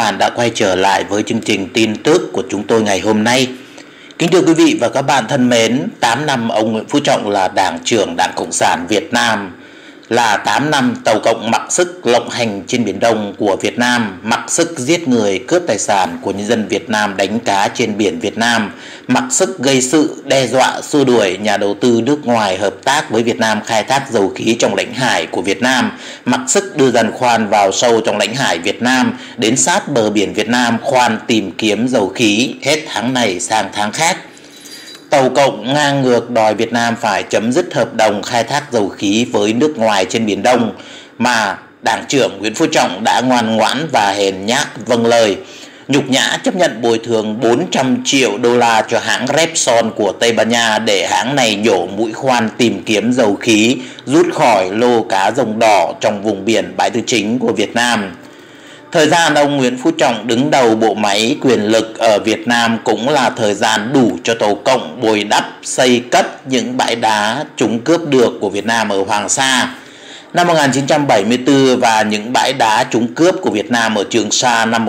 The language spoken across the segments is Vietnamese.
bạn đã quay trở lại với chương trình tin tức của chúng tôi ngày hôm nay. Kính thưa quý vị và các bạn thân mến, 8 năm ông Nguyễn Phú Trọng là Đảng trưởng Đảng Cộng sản Việt Nam, là 8 năm tàu cộng mặc sức lộng hành trên Biển Đông của Việt Nam, mặc sức giết người cướp tài sản của nhân dân Việt Nam, đánh cá trên biển Việt Nam, mặc sức gây sự đe dọa xua đuổi nhà đầu tư nước ngoài hợp tác với Việt Nam khai thác dầu khí trong lãnh hải của Việt Nam, mặc sức đưa giàn khoan vào sâu trong lãnh hải Việt Nam, đến sát bờ biển Việt Nam khoan tìm kiếm dầu khí hết tháng này sang tháng khác. Tàu cộng ngang ngược đòi Việt Nam phải chấm dứt hợp đồng khai thác dầu khí với nước ngoài trên Biển Đông, mà Đảng trưởng Nguyễn Phú Trọng đã ngoan ngoãn và hèn nhát vâng lời. Nhục nhã chấp nhận bồi thường 400 triệu đô la cho hãng Repsol của Tây Ban Nha để hãng này nhổ mũi khoan tìm kiếm dầu khí rút khỏi lô cá rồng đỏ trong vùng biển Bãi Tư Chính của Việt Nam. Thời gian ông Nguyễn Phú Trọng đứng đầu bộ máy quyền lực ở Việt Nam cũng là thời gian đủ cho tàu cộng bồi đắp, xây cất những bãi đá chúng cướp được của Việt Nam ở Hoàng Sa năm 1974 và những bãi đá chúng cướp của Việt Nam ở Trường Sa năm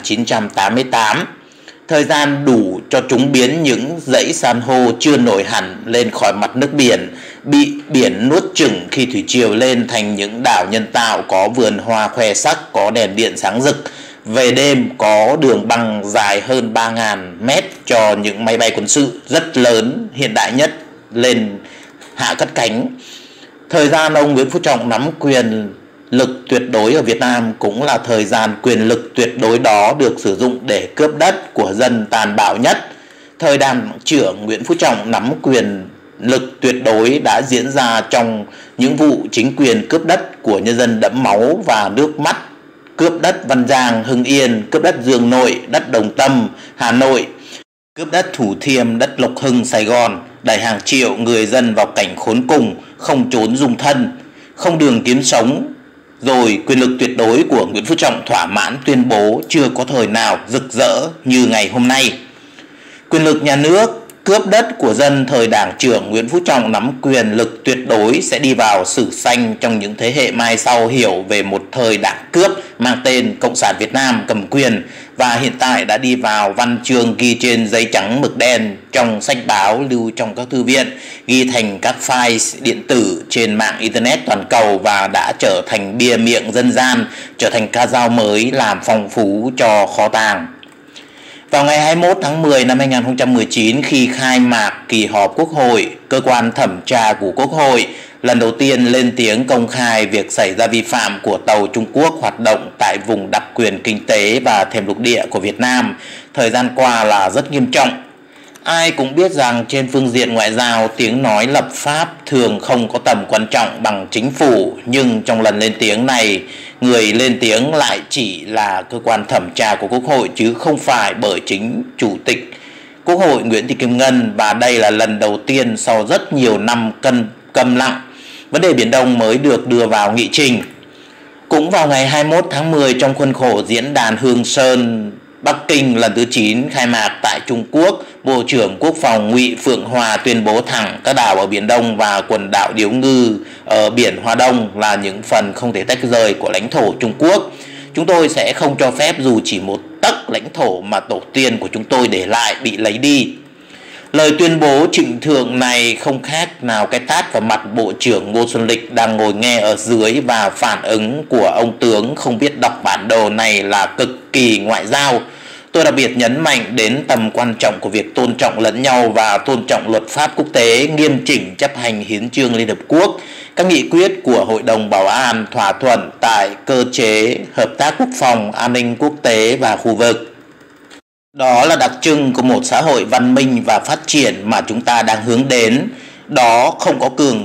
1988. Thời gian đủ cho chúng biến những dãy san hô chưa nổi hẳn lên khỏi mặt nước biển, bị biển nuốt chửng khi thủy triều lên, thành những đảo nhân tạo có vườn hoa khoe sắc, có đèn điện sáng rực. Về đêm có đường băng dài hơn 3.000 mét cho những máy bay quân sự rất lớn, hiện đại nhất lên hạ cất cánh. Thời gian ông Nguyễn Phú Trọng nắm quyền lực tuyệt đối ở Việt Nam cũng là thời gian quyền lực tuyệt đối đó được sử dụng để cướp đất của dân tàn bạo nhất. Thời Đảng trưởng Nguyễn Phú Trọng nắm quyền lực tuyệt đối đã diễn ra trong những vụ chính quyền cướp đất của nhân dân đẫm máu và nước mắt, cướp đất Văn Giang, Hưng Yên, cướp đất Dương Nội, đất Đồng Tâm, Hà Nội, cướp đất Thủ Thiêm, đất Lộc Hưng, Sài Gòn, đẩy hàng triệu người dân vào cảnh khốn cùng, không trốn dung thân, không đường kiếm sống. Rồi quyền lực tuyệt đối của Nguyễn Phú Trọng thỏa mãn tuyên bố chưa có thời nào rực rỡ như ngày hôm nay. Quyền lực nhà nước cướp đất của dân thời Đảng trưởng Nguyễn Phú Trọng nắm quyền lực tuyệt đối sẽ đi vào sử xanh trong những thế hệ mai sau hiểu về một thời đảng cướp mang tên Cộng sản Việt Nam cầm quyền, và hiện tại đã đi vào văn chương ghi trên giấy trắng mực đen, trong sách báo lưu trong các thư viện, ghi thành các file điện tử trên mạng internet toàn cầu, và đã trở thành bia miệng dân gian, trở thành ca dao mới làm phong phú cho kho tàng. Vào ngày 21 tháng 10 năm 2019, khi khai mạc kỳ họp Quốc hội, cơ quan thẩm tra của Quốc hội lần đầu tiên lên tiếng công khai việc xảy ra vi phạm của tàu Trung Quốc hoạt động tại vùng đặc quyền kinh tế và thềm lục địa của Việt Nam thời gian qua là rất nghiêm trọng. Ai cũng biết rằng trên phương diện ngoại giao, tiếng nói lập pháp thường không có tầm quan trọng bằng chính phủ, nhưng trong lần lên tiếng này, người lên tiếng lại chỉ là cơ quan thẩm tra của Quốc hội chứ không phải bởi chính Chủ tịch Quốc hội Nguyễn Thị Kim Ngân, và đây là lần đầu tiên sau rất nhiều năm câm lặng, vấn đề Biển Đông mới được đưa vào nghị trình. Cũng vào ngày 21 tháng 10, trong khuôn khổ diễn đàn Hương Sơn Bắc Kinh lần thứ 9 khai mạc tại Trung Quốc, Bộ trưởng Quốc phòng Ngụy Phượng Hòa tuyên bố thẳng các đảo ở Biển Đông và quần đảo Điếu Ngư ở Biển Hoa Đông là những phần không thể tách rời của lãnh thổ Trung Quốc. Chúng tôi sẽ không cho phép dù chỉ một tấc lãnh thổ mà tổ tiên của chúng tôi để lại bị lấy đi. Lời tuyên bố trịnh thượng này không khác nào cái tát vào mặt Bộ trưởng Ngô Xuân Lịch đang ngồi nghe ở dưới, và phản ứng của ông tướng không biết đọc bản đồ này là cực kỳ ngoại giao. Tôi đặc biệt nhấn mạnh đến tầm quan trọng của việc tôn trọng lẫn nhau và tôn trọng luật pháp quốc tế, nghiêm chỉnh chấp hành hiến chương Liên Hợp Quốc, các nghị quyết của Hội đồng Bảo an, thỏa thuận tại cơ chế hợp tác quốc phòng, an ninh quốc tế và khu vực. Đó là đặc trưng của một xã hội văn minh và phát triển mà chúng ta đang hướng đến. Đó không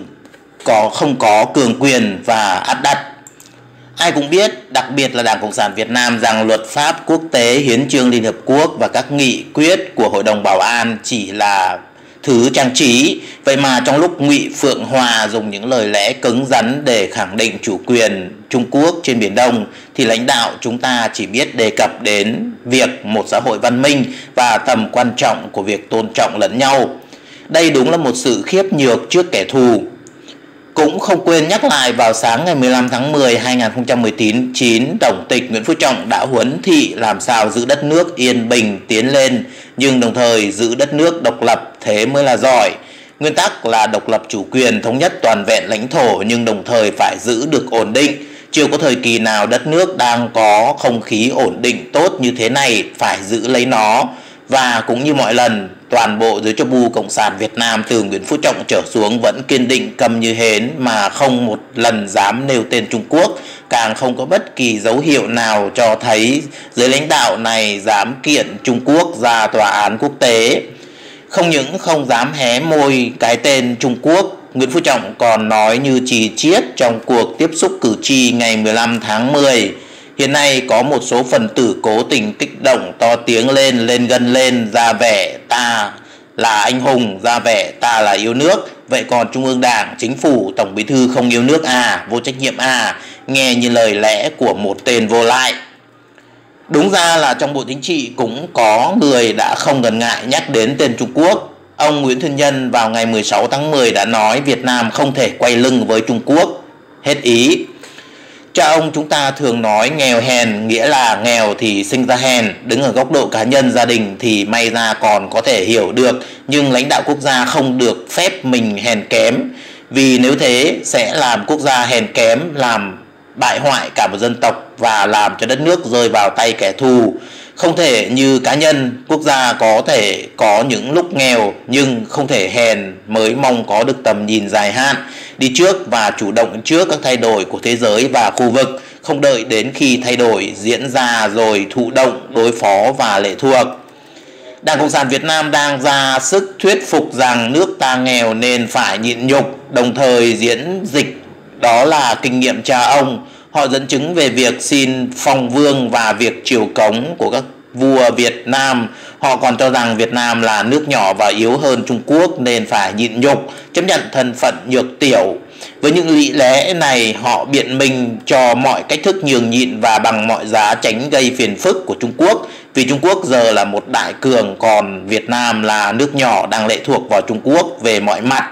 có cường quyền và áp đặt. Ai cũng biết, đặc biệt là Đảng Cộng sản Việt Nam, rằng luật pháp quốc tế, hiến chương Liên Hợp Quốc và các nghị quyết của Hội đồng Bảo an chỉ là thứ trang trí. Vậy mà trong lúc Ngụy Phượng Hòa dùng những lời lẽ cứng rắn để khẳng định chủ quyền Trung Quốc trên Biển Đông, thì lãnh đạo chúng ta chỉ biết đề cập đến việc một xã hội văn minh và tầm quan trọng của việc tôn trọng lẫn nhau. Đây đúng là một sự khiếp nhược trước kẻ thù. Cũng không quên nhắc lại, vào sáng ngày 15 tháng 10 2019, Tổng tịch Nguyễn Phú Trọng đã huấn thị làm sao giữ đất nước yên bình tiến lên, nhưng đồng thời giữ đất nước độc lập, thế mới là giỏi. Nguyên tắc là độc lập chủ quyền, thống nhất toàn vẹn lãnh thổ, nhưng đồng thời phải giữ được ổn định. Chưa có thời kỳ nào đất nước đang có không khí ổn định tốt như thế này, phải giữ lấy nó. Và cũng như mọi lần, toàn bộ giới cho bu Cộng sản Việt Nam từ Nguyễn Phú Trọng trở xuống vẫn kiên định câm như hến, mà không một lần dám nêu tên Trung Quốc, càng không có bất kỳ dấu hiệu nào cho thấy giới lãnh đạo này dám kiện Trung Quốc ra tòa án quốc tế. Không những không dám hé môi cái tên Trung Quốc, Nguyễn Phú Trọng còn nói như chì chiết trong cuộc tiếp xúc cử tri ngày 15 tháng 10. Hiện nay có một số phần tử cố tình kích động to tiếng lên gân lên, ra vẻ ta là anh hùng, ra vẻ ta là yêu nước. Vậy còn Trung ương Đảng, Chính phủ, Tổng Bí thư không yêu nước à, vô trách nhiệm à, nghe như lời lẽ của một tên vô lại. Đúng ra là trong Bộ Chính trị cũng có người đã không ngần ngại nhắc đến tên Trung Quốc. Ông Nguyễn Thiện Nhân vào ngày 16 tháng 10 đã nói Việt Nam không thể quay lưng với Trung Quốc. Hết ý. Cha ông chúng ta thường nói nghèo hèn, nghĩa là nghèo thì sinh ra hèn. Đứng ở góc độ cá nhân gia đình thì may ra còn có thể hiểu được, nhưng lãnh đạo quốc gia không được phép mình hèn kém, vì nếu thế sẽ làm quốc gia hèn kém, làm bại hoại cả một dân tộc và làm cho đất nước rơi vào tay kẻ thù. Không thể như cá nhân, quốc gia có thể có những lúc nghèo nhưng không thể hèn mới mong có được tầm nhìn dài hạn, đi trước và chủ động trước các thay đổi của thế giới và khu vực, không đợi đến khi thay đổi diễn ra rồi thụ động, đối phó và lệ thuộc. Đảng Cộng sản Việt Nam đang ra sức thuyết phục rằng nước ta nghèo nên phải nhịn nhục, đồng thời diễn dịch đó là kinh nghiệm cha ông. Họ dẫn chứng về việc xin phong vương và việc triều cống của các vua Việt Nam. Họ còn cho rằng Việt Nam là nước nhỏ và yếu hơn Trung Quốc nên phải nhịn nhục, chấp nhận thân phận nhược tiểu. Với những lý lẽ này, họ biện minh cho mọi cách thức nhường nhịn và bằng mọi giá tránh gây phiền phức của Trung Quốc, vì Trung Quốc giờ là một đại cường, còn Việt Nam là nước nhỏ đang lệ thuộc vào Trung Quốc về mọi mặt.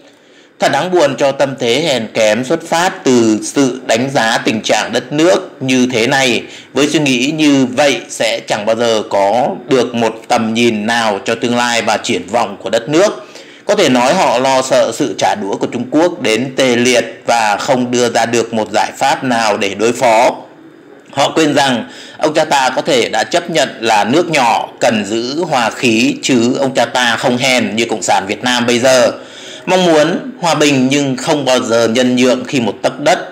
Thật đáng buồn cho tâm thế hèn kém xuất phát từ sự đánh giá tình trạng đất nước như thế này. Với suy nghĩ như vậy sẽ chẳng bao giờ có được một tầm nhìn nào cho tương lai và triển vọng của đất nước. Có thể nói họ lo sợ sự trả đũa của Trung Quốc đến tê liệt và không đưa ra được một giải pháp nào để đối phó. Họ quên rằng ông cha ta có thể đã chấp nhận là nước nhỏ cần giữ hòa khí, chứ ông cha ta không hèn như Cộng sản Việt Nam bây giờ. Mong muốn hòa bình nhưng không bao giờ nhân nhượng khi một tấc đất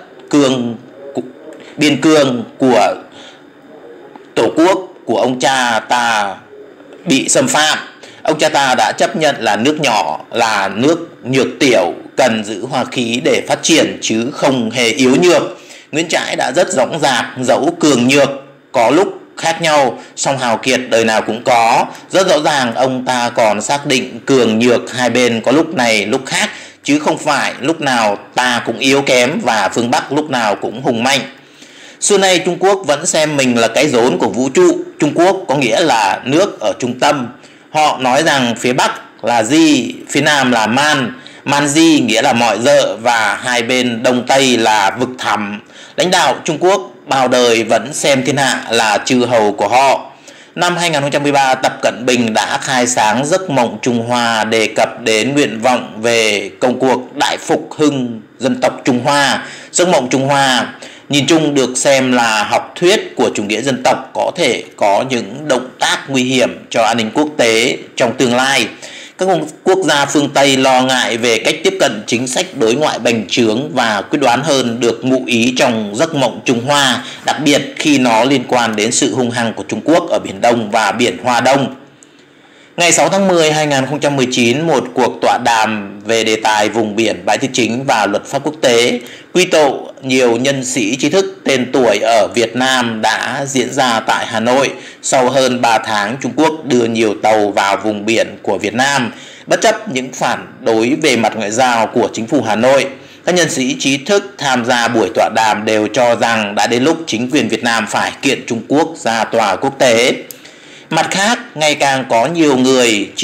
biên cương của Tổ quốc của ông cha ta bị xâm phạm. Ông cha ta đã chấp nhận là nước nhỏ, là nước nhược tiểu, cần giữ hòa khí để phát triển chứ không hề yếu nhược. Nguyễn Trãi đã rất dõng dạc, dẫu cường nhược có lúc khác nhau, song hào kiệt đời nào cũng có. Rất rõ ràng ông ta còn xác định cường nhược hai bên có lúc này lúc khác, chứ không phải lúc nào ta cũng yếu kém và phương Bắc lúc nào cũng hùng mạnh. Xưa nay Trung Quốc vẫn xem mình là cái rốn của vũ trụ. Trung Quốc có nghĩa là nước ở trung tâm. Họ nói rằng phía Bắc là Di, phía Nam là Man, Man Di nghĩa là mọi rợ, và hai bên Đông Tây là vực thẳm. Lãnh đạo Trung Quốc bao đời vẫn xem thiên hạ là chư hầu của họ. Năm 2013, Tập Cận Bình đã khai sáng giấc mộng Trung Hoa, đề cập đến nguyện vọng về công cuộc đại phục hưng dân tộc Trung Hoa. Giấc mộng Trung Hoa nhìn chung được xem là học thuyết của chủ nghĩa dân tộc, có thể có những động tác nguy hiểm cho an ninh quốc tế trong tương lai. Các quốc gia phương Tây lo ngại về cách tiếp cận chính sách đối ngoại bành trướng và quyết đoán hơn được ngụ ý trong giấc mộng Trung Hoa, đặc biệt khi nó liên quan đến sự hung hăng của Trung Quốc ở Biển Đông và Biển Hoa Đông. Ngày 6 tháng 10 2019, một cuộc tọa đàm về đề tài vùng biển, bãi tư chính và luật pháp quốc tế quy tụ nhiều nhân sĩ trí thức tên tuổi ở Việt Nam đã diễn ra tại Hà Nội sau hơn 3 tháng Trung Quốc đưa nhiều tàu vào vùng biển của Việt Nam. Bất chấp những phản đối về mặt ngoại giao của chính phủ Hà Nội, các nhân sĩ trí thức tham gia buổi tọa đàm đều cho rằng đã đến lúc chính quyền Việt Nam phải kiện Trung Quốc ra tòa quốc tế. Mặt khác, ngày càng có nhiều người trí thức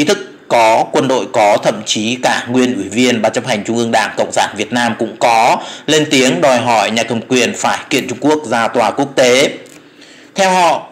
có, quân đội có, thậm chí cả nguyên ủy viên Ban chấp hành Trung ương Đảng Cộng sản Việt Nam cũng có lên tiếng đòi hỏi nhà cầm quyền phải kiện Trung Quốc ra tòa quốc tế. Theo họ,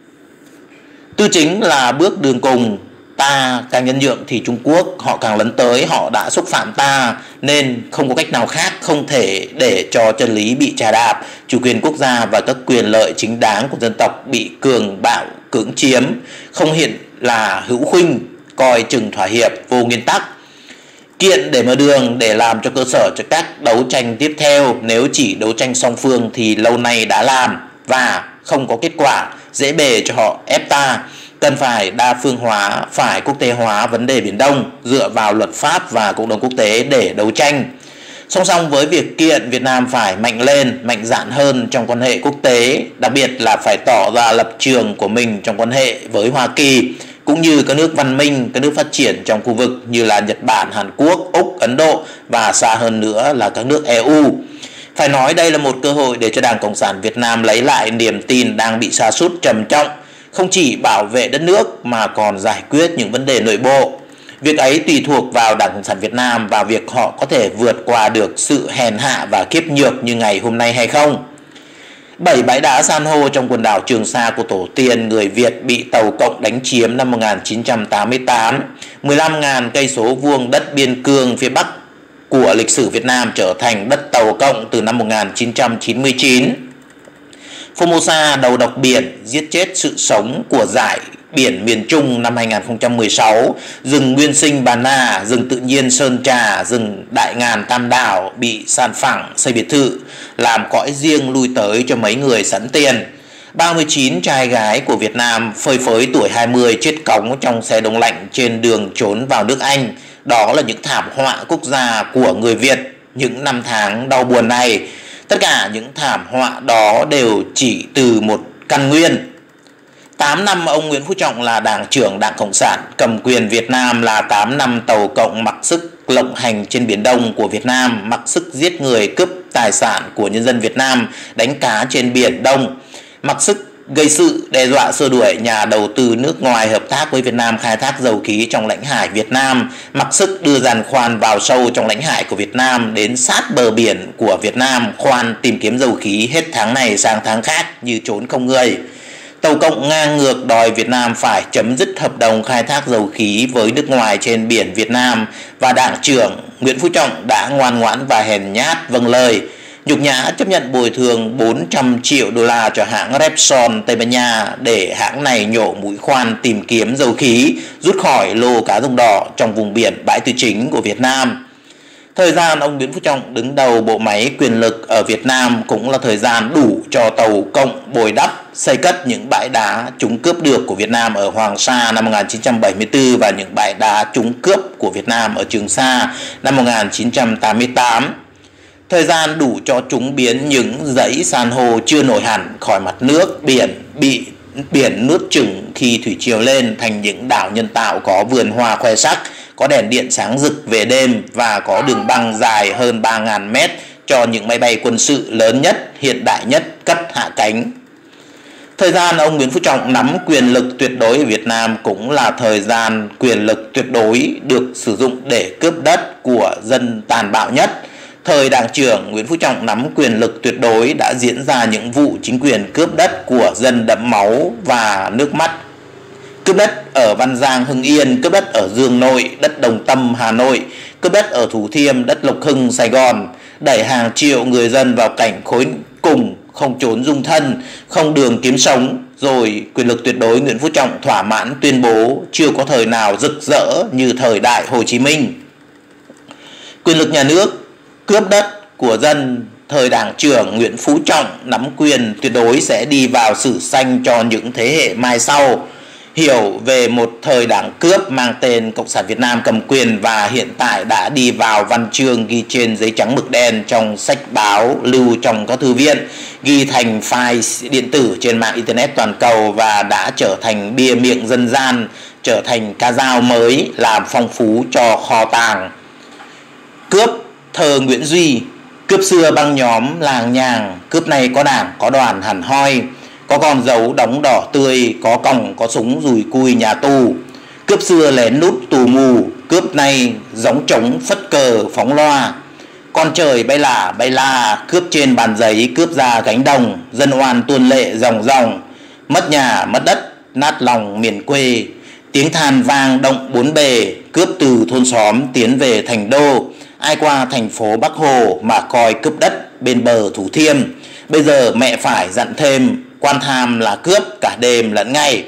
tư chính là bước đường cùng, ta càng nhân nhượng thì Trung Quốc họ càng lấn tới, họ đã xúc phạm ta nên không có cách nào khác, không thể để cho chân lý bị chà đạp, chủ quyền quốc gia và các quyền lợi chính đáng của dân tộc bị cường bạo cưỡng chiếm, không hiện là hữu khuynh, coi chừng thỏa hiệp vô nguyên tắc. Kiện để mở đường, để làm cho cơ sở cho các đấu tranh tiếp theo. Nếu chỉ đấu tranh song phương thì lâu nay đã làm và không có kết quả, dễ bề cho họ ép ta. Cần phải đa phương hóa, phải quốc tế hóa vấn đề Biển Đông, dựa vào luật pháp và cộng đồng quốc tế để đấu tranh. Song song với việc kiện, Việt Nam phải mạnh lên, mạnh dạn hơn trong quan hệ quốc tế, đặc biệt là phải tỏ ra lập trường của mình trong quan hệ với Hoa Kỳ, cũng như các nước văn minh, các nước phát triển trong khu vực như là Nhật Bản, Hàn Quốc, Úc, Ấn Độ và xa hơn nữa là các nước EU. Phải nói đây là một cơ hội để cho Đảng Cộng sản Việt Nam lấy lại niềm tin đang bị sa sút trầm trọng, không chỉ bảo vệ đất nước mà còn giải quyết những vấn đề nội bộ. Việc ấy tùy thuộc vào Đảng Cộng sản Việt Nam và việc họ có thể vượt qua được sự hèn hạ và kiếp nhược như ngày hôm nay hay không. 7 bãi đá san hô trong quần đảo Trường Sa của tổ tiên người Việt bị tàu Cộng đánh chiếm năm 1988, 15.000 cây số vuông đất biên cương phía Bắc của lịch sử Việt Nam trở thành đất tàu Cộng từ năm 1999. Formosa, đầu độc biển, giết chết sự sống của dải biển miền Trung năm 2016, rừng nguyên sinh Bà Nà, rừng tự nhiên Sơn Trà, rừng Đại Ngàn Tam Đảo bị san phẳng xây biệt thự, làm cõi riêng lui tới cho mấy người sẵn tiền. 39 trai gái của Việt Nam phơi phới tuổi 20 chết cóng trong xe đông lạnh trên đường trốn vào nước Anh. Đó là những thảm họa quốc gia của người Việt những năm tháng đau buồn này. Tất cả những thảm họa đó đều chỉ từ một căn nguyên. 8 năm ông Nguyễn Phú Trọng là Đảng trưởng Đảng Cộng sản cầm quyền Việt Nam là 8 năm tàu Cộng mặc sức lộng hành trên Biển Đông của Việt Nam, mặc sức giết người, cướp tài sản của nhân dân Việt Nam, đánh cá trên Biển Đông, mặc sức gây sự đe dọa xua đuổi nhà đầu tư nước ngoài hợp tác với Việt Nam khai thác dầu khí trong lãnh hải Việt Nam, mặc sức đưa giàn khoan vào sâu trong lãnh hải của Việt Nam đến sát bờ biển của Việt Nam, khoan tìm kiếm dầu khí hết tháng này sang tháng khác như trốn không người. Tàu Cộng ngang ngược đòi Việt Nam phải chấm dứt hợp đồng khai thác dầu khí với nước ngoài trên biển Việt Nam và Đảng trưởng Nguyễn Phú Trọng đã ngoan ngoãn và hèn nhát vâng lời, nhục nhã chấp nhận bồi thường 400 triệu đô la cho hãng Repsol Tây Ban Nha để hãng này nhổ mũi khoan tìm kiếm dầu khí, rút khỏi lô cá rồng đỏ trong vùng biển bãi tư chính của Việt Nam. Thời gian ông Nguyễn Phú Trọng đứng đầu bộ máy quyền lực ở Việt Nam cũng là thời gian đủ cho tàu Cộng bồi đắp, xây cất những bãi đá chúng cướp được của Việt Nam ở Hoàng Sa năm 1974 và những bãi đá chúng cướp của Việt Nam ở Trường Sa năm 1988. Thời gian đủ cho chúng biến những dãy san hô chưa nổi hẳn khỏi mặt nước biển bị biển nuốt chửng khi thủy triều lên thành những đảo nhân tạo có vườn hoa khoe sắc, có đèn điện sáng rực về đêm và có đường băng dài hơn 3.000 mét cho những máy bay quân sự lớn nhất, hiện đại nhất cất hạ cánh. Thời gian ông Nguyễn Phú Trọng nắm quyền lực tuyệt đối ở Việt Nam cũng là thời gian quyền lực tuyệt đối được sử dụng để cướp đất của dân tàn bạo nhất. Thời Đảng trưởng Nguyễn Phú Trọng nắm quyền lực tuyệt đối đã diễn ra những vụ chính quyền cướp đất của dân đẫm máu và nước mắt. Cướp đất ở Văn Giang, Hưng Yên, cướp đất ở Dương Nội, đất Đồng Tâm, Hà Nội, cướp đất ở Thủ Thiêm, đất Lộc Hưng, Sài Gòn, đẩy hàng triệu người dân vào cảnh khốn cùng, không trốn dung thân, không đường kiếm sống. Rồi quyền lực tuyệt đối Nguyễn Phú Trọng thỏa mãn tuyên bố chưa có thời nào rực rỡ như thời đại Hồ Chí Minh. Quyền lực nhà nước cướp đất của dân thời Đảng trưởng Nguyễn Phú Trọng nắm quyền tuyệt đối sẽ đi vào sử xanh cho những thế hệ mai sau, hiểu về một thời Đảng cướp mang tên Cộng sản Việt Nam cầm quyền và hiện tại đã đi vào văn chương ghi trên giấy trắng mực đen trong sách báo, lưu trong các thư viện, ghi thành file điện tử trên mạng Internet toàn cầu và đã trở thành bia miệng dân gian, trở thành ca dao mới làm phong phú cho kho tàng. Cướp thờ Nguyễn Duy, cướp xưa băng nhóm làng nhàng, cướp này có đảng có đoàn hẳn hoi, có con dấu đóng đỏ tươi, có còng có súng dùi cui nhà tù. Cướp xưa lén nút tù mù, cướp nay gióng trống phất cờ phóng loa. Con trời bay lả bay la, cướp trên bàn giấy cướp ra cánh đồng, dân oan tuôn lệ ròng ròng. Mất nhà mất đất nát lòng miền quê, tiếng than vang động bốn bề, cướp từ thôn xóm tiến về thành đô. Ai qua thành phố Bắc Hồ mà coi cướp đất bên bờ Thủ Thiêm. Bây giờ mẹ phải dặn thêm, quan tham là cướp cả đêm lẫn ngày.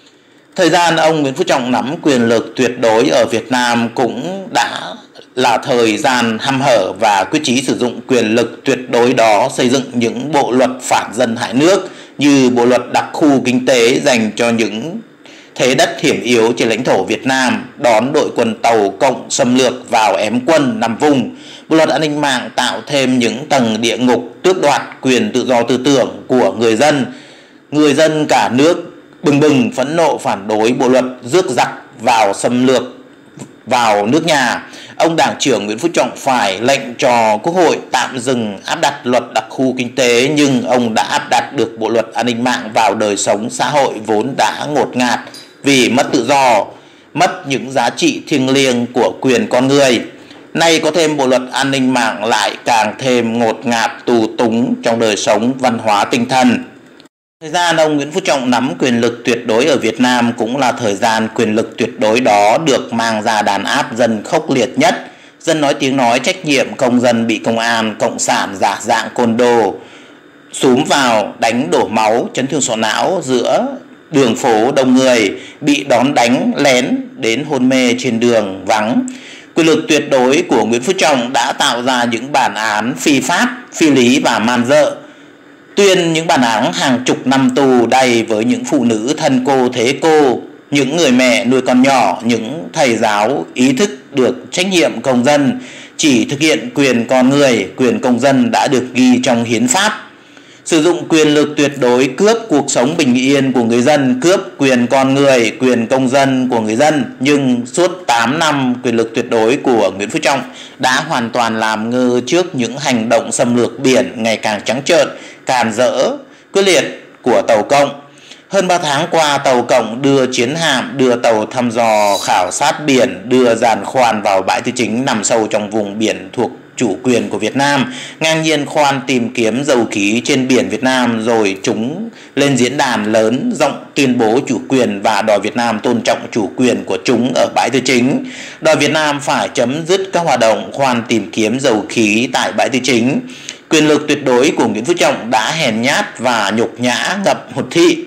Thời gian ông Nguyễn Phú Trọng nắm quyền lực tuyệt đối ở Việt Nam cũng đã là thời gian hăm hở và quyết chí sử dụng quyền lực tuyệt đối đó xây dựng những bộ luật phản dân hại nước, như bộ luật đặc khu kinh tế dành cho những thế đất hiểm yếu trên lãnh thổ Việt Nam, đón đội quân Tàu Cộng xâm lược vào ém quân nằm vùng. Bộ luật an ninh mạng tạo thêm những tầng địa ngục, tước đoạt quyền tự do tư tưởng của người dân. Người dân cả nước bừng bừng phẫn nộ phản đối bộ luật rước giặc vào xâm lược vào nước nhà. Ông Đảng trưởng Nguyễn Phú Trọng phải lệnh cho Quốc hội tạm dừng áp đặt luật đặc khu kinh tế, nhưng ông đã áp đặt được bộ luật an ninh mạng vào đời sống xã hội vốn đã ngột ngạt vì mất tự do, mất những giá trị thiêng liêng của quyền con người. Nay có thêm bộ luật an ninh mạng lại càng thêm ngột ngạt tù túng trong đời sống văn hóa tinh thần. Thời gian ông Nguyễn Phú Trọng nắm quyền lực tuyệt đối ở Việt Nam cũng là thời gian quyền lực tuyệt đối đó được mang ra đàn áp dân khốc liệt nhất. Dân nói tiếng nói trách nhiệm, công dân bị công an, cộng sản giả dạng côn đồ xúm vào đánh đổ máu, chấn thương sọ não giữa đường phố đông người, bị đón đánh lén đến hôn mê trên đường vắng. Quyền lực tuyệt đối của Nguyễn Phú Trọng đã tạo ra những bản án phi pháp, phi lý và man dợ, tuyên những bản án hàng chục năm tù đầy với những phụ nữ thân cô thế cô, những người mẹ nuôi con nhỏ, những thầy giáo ý thức được trách nhiệm công dân, chỉ thực hiện quyền con người, quyền công dân đã được ghi trong hiến pháp. Sử dụng quyền lực tuyệt đối cướp cuộc sống bình yên của người dân, cướp quyền con người, quyền công dân của người dân. Nhưng suốt 8 năm quyền lực tuyệt đối của Nguyễn Phú Trọng đã hoàn toàn làm ngơ trước những hành động xâm lược biển ngày càng trắng trợn, càn rỡ, quyết liệt của Tàu Cộng. Hơn 3 tháng qua, Tàu Cộng đưa chiến hạm, đưa tàu thăm dò khảo sát biển, đưa giàn khoan vào bãi tư chính nằm sâu trong vùng biển thuộc chủ quyền của Việt Nam, ngang nhiên khoan tìm kiếm dầu khí trên biển Việt Nam, rồi chúng lên diễn đàn lớn rộng tuyên bố chủ quyền và đòi Việt Nam tôn trọng chủ quyền của chúng ở bãi tư chính, đòi Việt Nam phải chấm dứt các hoạt động khoan tìm kiếm dầu khí tại bãi tư chính. Quyền lực tuyệt đối của Nguyễn Phú Trọng đã hèn nhát và nhục nhã ngập hụt thị.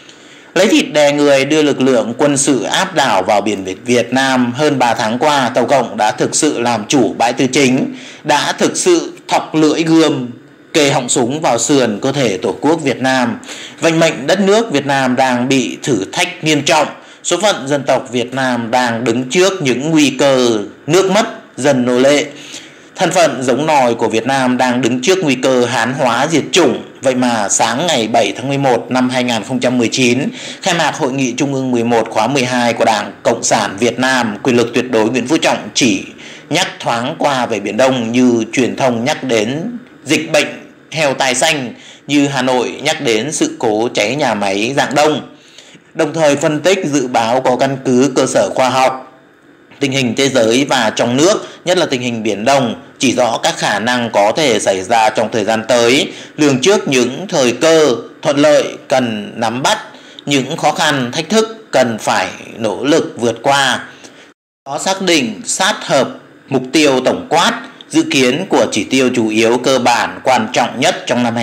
Lấy thịt đè người, đưa lực lượng quân sự áp đảo vào biển Việt Nam. Hơn 3 tháng qua, Tàu Cộng đã thực sự làm chủ bãi tư chính, đã thực sự thọc lưỡi gươm, kề họng súng vào sườn cơ thể Tổ quốc Việt Nam. Vận mệnh đất nước Việt Nam đang bị thử thách nghiêm trọng. Số phận dân tộc Việt Nam đang đứng trước những nguy cơ nước mất, dần nô lệ. Thân phận giống nòi của Việt Nam đang đứng trước nguy cơ hán hóa diệt chủng. Vậy mà sáng ngày 7 tháng 11 năm 2019, khai mạc Hội nghị Trung ương 11 khóa 12 của Đảng Cộng sản Việt Nam, quyền lực tuyệt đối Nguyễn Phú Trọng chỉ nhắc thoáng qua về Biển Đông như truyền thông nhắc đến dịch bệnh heo tai xanh, như Hà Nội nhắc đến sự cố cháy nhà máy Rạng Đông. Đồng thời phân tích dự báo có căn cứ cơ sở khoa học tình hình thế giới và trong nước, nhất là tình hình Biển Đông, chỉ rõ các khả năng có thể xảy ra trong thời gian tới, lường trước những thời cơ thuận lợi cần nắm bắt, những khó khăn thách thức cần phải nỗ lực vượt qua. Có xác định sát hợp mục tiêu tổng quát, dự kiến của chỉ tiêu chủ yếu cơ bản quan trọng nhất trong năm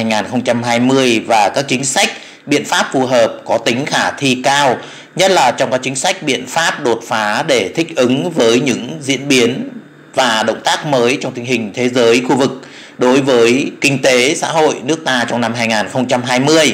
2020 và các chính sách, biện pháp phù hợp có tính khả thi cao, nhất là trong các chính sách biện pháp đột phá để thích ứng với những diễn biến và động tác mới trong tình hình thế giới, khu vực đối với kinh tế xã hội nước ta trong năm 2020.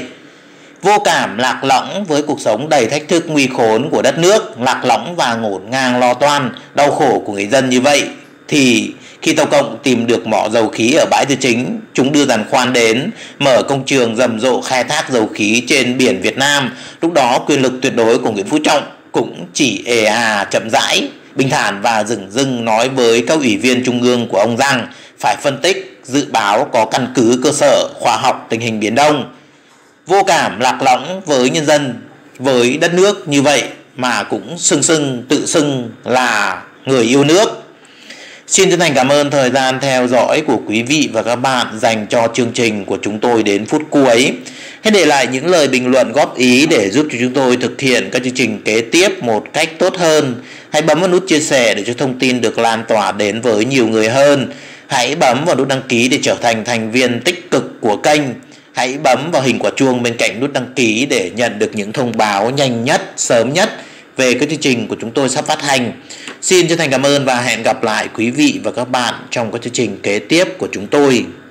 Vô cảm lạc lõng với cuộc sống đầy thách thức nguy khốn của đất nước, lạc lõng và ngổn ngang lo toan, đau khổ của người dân như vậy, thì khi Tàu Cộng tìm được mỏ dầu khí ở bãi tư chính, chúng đưa giàn khoan đến, mở công trường rầm rộ khai thác dầu khí trên biển Việt Nam. Lúc đó quyền lực tuyệt đối của Nguyễn Phú Trọng cũng chỉ chậm rãi, bình thản và dửng dưng nói với các ủy viên trung ương của ông rằng phải phân tích, dự báo có căn cứ cơ sở khoa học tình hình Biển Đông. Vô cảm lạc lõng với nhân dân, với đất nước như vậy mà cũng tự xưng là người yêu nước. Xin chân thành cảm ơn thời gian theo dõi của quý vị và các bạn dành cho chương trình của chúng tôi đến phút cuối. Hãy để lại những lời bình luận góp ý để giúp cho chúng tôi thực hiện các chương trình kế tiếp một cách tốt hơn. Hãy bấm vào nút chia sẻ để cho thông tin được lan tỏa đến với nhiều người hơn. Hãy bấm vào nút đăng ký để trở thành thành viên tích cực của kênh. Hãy bấm vào hình quả chuông bên cạnh nút đăng ký để nhận được những thông báo nhanh nhất, sớm nhất về các chương trình của chúng tôi sắp phát hành. Xin chân thành cảm ơn và hẹn gặp lại quý vị và các bạn trong các chương trình kế tiếp của chúng tôi.